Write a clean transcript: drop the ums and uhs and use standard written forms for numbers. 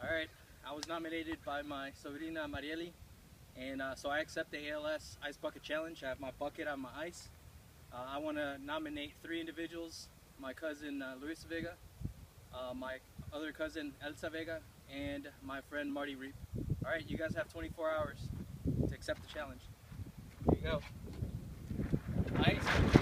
Alright, I was nominated by my sobrina Marieli, and so I accept the ALS Ice Bucket Challenge. I have my bucket on my ice. I want to nominate 3 individuals: my cousin Luis Vega, my other cousin Elsa Vega, and my friend Marty. Alright, you guys have 24 hours to accept the challenge. Here you go. Ice.